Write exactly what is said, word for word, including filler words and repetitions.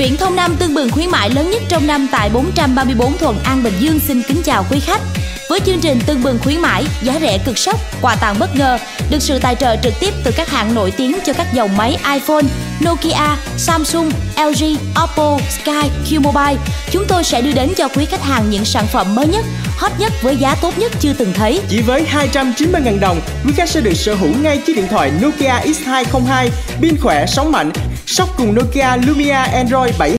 Viễn thông Nam Tương Bừng khuyến mãi lớn nhất trong năm tại bốn trăm ba mươi tư Thuận An, Bình Dương xin kính chào quý khách. Với chương trình Tương Bừng khuyến mãi, giá rẻ cực sốc, quà tặng bất ngờ, được sự tài trợ trực tiếp từ các hãng nổi tiếng cho các dòng máy iPhone, Nokia, Samsung, lờ giê, Oppo, Sky, Q-Mobile, chúng tôi sẽ đưa đến cho quý khách hàng những sản phẩm mới nhất, hot nhất với giá tốt nhất chưa từng thấy. Chỉ với hai trăm chín mươi nghìn đồng, quý khách sẽ được sở hữu ngay chiếc điện thoại Nokia X hai không hai, pin khỏe, sóng mạnh, sóc cùng Nokia Lumia Android bảy